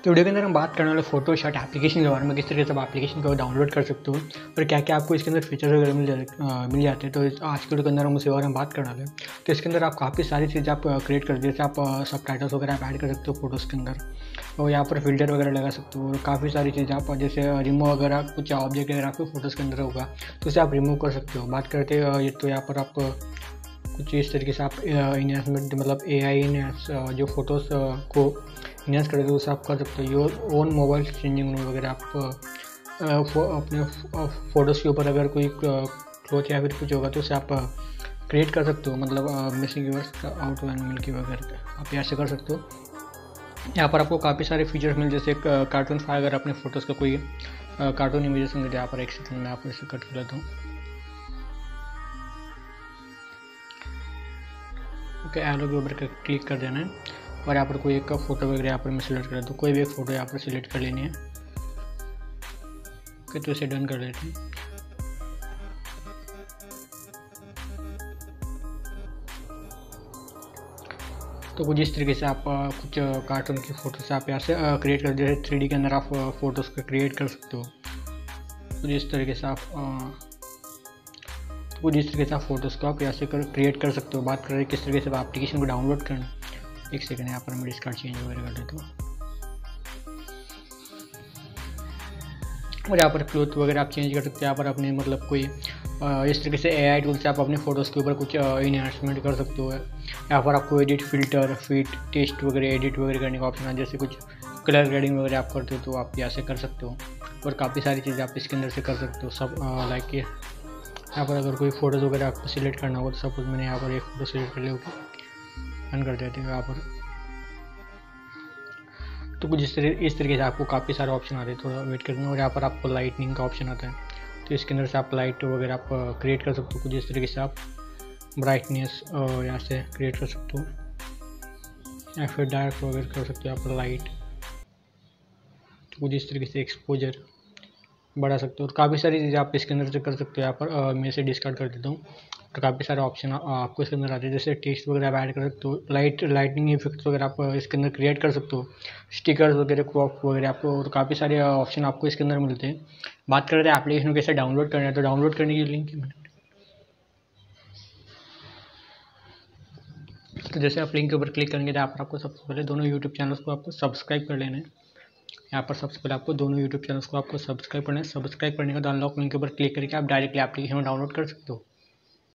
तो वीडियो के अंदर हम बात करने वाले फोटोशॉट एप्लीकेशन के बारे में, किस तरीके से आप एप्लीकेशन को डाउनलोड कर सकते हो और क्या क्या आपको इसके अंदर फीचर्स वगैरह मिल जाते हैं। तो आज के वीडियो के अंदर हम उसी बारे में बात करने वाले हैं। तो इसके अंदर आप काफ़ी सारी चीज़ें आप क्रिएट कर जैसे आप सब टाइटल्स वगैरह आप ऐड कर सकते हो फोटोज़ के अंदर, और यहाँ पर फिल्टर वगैरह लगा सकते हो। और काफ़ी सारी चीज़ें आप जैसे रिमूव वगैरह कुछ ऑब्जेक्ट अगर आपके फोटोज़ के अंदर होगा तो उसे आप रिमूव कर सकते हो। बात करते हैं तो यहाँ पर आप कुछ इस तरीके से आप इन्हेंसमेंट मतलब AI इन्हेंस जो फोटोज़ को इन्हेंस कर देते हो उसे आप कर सकते हो। योर ओन मोबाइल चेंजिंग वगैरह आप अपने फ़ोटोज़ के ऊपर अगर कोई क्लोथ या फिर कुछ होगा तो उसे आप क्रिएट कर सकते हो। मतलब मिसिंग यूवर्स आउट एंड मिल्की वगैरह आप यहाँ से कर सकते हो। यहाँ पर आपको काफ़ी सारे फीचर्स मिल जैसे कार्टून फाइल, अगर अपने फ़ोटोज़ का कोई कार्टून इमेजेस होंगे। यहाँ पर एक सेकंड में आप इसे कट कर लेता हूँ। ओके, एरो के ऊपर क्लिक कर देना है और यहाँ पर कोई एक फ़ोटो वगैरह यहाँ पर मैं सिलेक्ट कर देता हूँ। कोई भी एक फ़ोटो यहाँ पर सिलेक्ट कर लेनी है। ओके, तो इसे डन कर देते हैं। तो कुछ इस तरीके से आप कुछ कार्टून की फ़ोटोज़ आप यहाँ से क्रिएट कर, जैसे 3D के अंदर आप फ़ोटोज़ को क्रिएट कर सकते हो। कुछ इस तरीके से आप फ़ोटोज़ को आप यहाँ से क्रिएट कर सकते हो। बात कर रहे हैं किस तरीके से आप एप्लीकेशन को डाउनलोड करना। एक सेकंड यहाँ पर मैं डिस्कार्ड चेंज वगैरह कर देता हूँ। और यहाँ पर क्लोथ वगैरह आप चेंज कर सकते हो। यहाँ पर अपने मतलब कोई इस तरीके से AI टूल से आप अपने फ़ोटोज़ के ऊपर कुछ इन्हांसमेंट कर सकते हो। यहाँ पर आपको एडिट, फिल्टर, फिट, टेस्ट वगैरह एडिट वगैरह करने का ऑप्शन है। जैसे कुछ कलर ग्रेडिंग वगैरह आप करते हो तो आप यहाँ से कर सकते हो। और काफ़ी सारी चीज़ें आप इसके अंदर से कर सकते हो। सब लाइक ये यहाँ पर अगर कोई फ़ोटोज़ वगैरह आपको सिलेक्ट करना हो तो सपोज मैंने यहाँ पर एक फ़ोटो सिलेक्ट कर लिया, रन कर देते हैं यहाँ पर। तो कुछ इस तरीके से आपको काफ़ी सारे ऑप्शन आते हैं, थोड़ा वेट करना। और यहाँ पर आपको लाइटनिंग का ऑप्शन आता है, तो इसके अंदर से आप लाइट वगैरह आप क्रिएट कर सकते हो। कुछ इस तरीके से आप ब्राइटनेस यहाँ से क्रिएट कर सकते हो या फिर डार्क वगैरह कर सकते हो यहाँ पर लाइट। तो कुछ इस तरीके से एक्सपोजर बढ़ा सकते हो। और काफ़ी सारी चीज़ें आप इसके अंदर से कर सकते हो। यहाँ पर मैं इसे डिस्कार्ड कर देता हूँ। तो काफ़ी सारे ऑप्शन आपको इसके अंदर आते हैं, जैसे टेक्स्ट वगैरह आप ऐड कर सकते हो, लाइटनिंग इफेक्ट्स वगैरह आप इसके अंदर क्रिएट कर सकते हो, स्टिकर्स वगैरह, क्रॉप वगैरह आपको, और काफ़ी सारे ऑप्शन आपको इसके अंदर मिलते हैं। बात कर रहे थे एप्लीकेशन को कैसे डाउनलोड करना है, तो डाउनलोड करने की लिंक है। तो जैसे आप लिंक के ऊपर क्लिक करेंगे तो यहाँ पर आपको सबसे पहले दोनों यूट्यूब चैनल्स को आपको सब्सक्राइब कर लेना है। यहाँ पर सबसे पहले आपको दोनों यूट्यूब चैनल्स को आपको सब्सक्राइब करना है। सब्सक्राइब करने के बाद अनलॉक लिंक के ऊपर क्लिक करके आप डायरेक्टली एप्लीकेशन में डाउनलोड कर सकते हो।